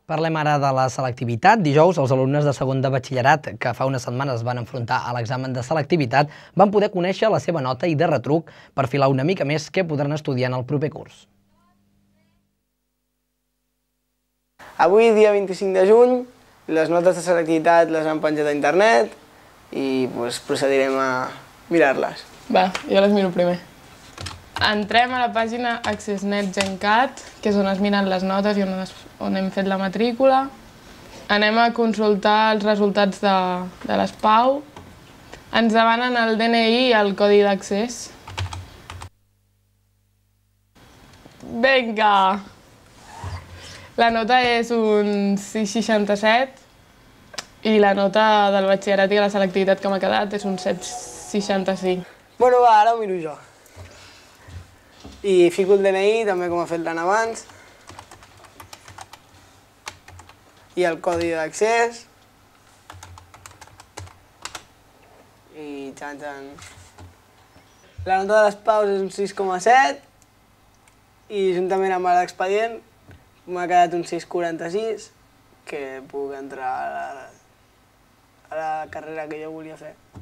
Parlem ara de la selectivitat. Dijous, els alumnes de segon de batxillerat, que fa unes setmanes van enfrontar a l'examen de selectivitat, van poder conèixer la seva nota i de retruc perfilar una mica més què podran estudiar en el proper curs. Avui, dia 25 de juny, les notes de selectivitat les han penjat a internet i procedirem a mirar-les. Va, jo les miro primer. Entrem a la pàgina AccessNet GenCat, que és on es miren les notes i on hem fet la matrícula. Anem a consultar els resultats de les PAU. Ens demanen el DNI i el codi d'accés. Vinga! La nota és un 6,67 i la nota del batxillerat i de la selectivitat que m'ha quedat és un 7,65. Bueno, va, ara ho miro jo. I fico el DNI, també com ha fet l'Anna abans. I el codi d'accés. I xan-xan. La nota de les PAUs és un 6,7 i juntament amb l'expedient m'ha quedat un 6,46 que puc entrar a la carrera que jo volia fer.